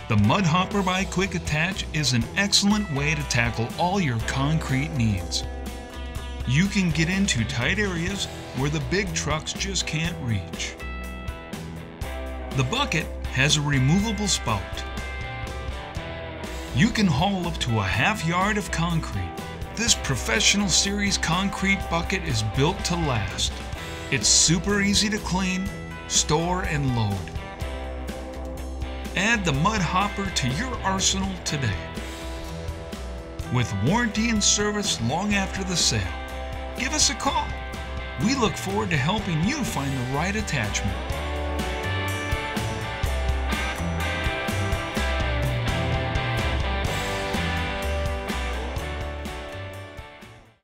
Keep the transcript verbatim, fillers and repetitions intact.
The Mud Hopper by Quick Attach is an excellent way to tackle all your concrete needs. You can get into tight areas where the big trucks just can't reach. The bucket has a removable spout. You can haul up to a half yard of concrete. This professional series concrete bucket is built to last. It's super easy to clean, store, and load. Add the Mud Hopper to your arsenal today. With warranty and service long after the sale, give us a call. We look forward to helping you find the right attachment.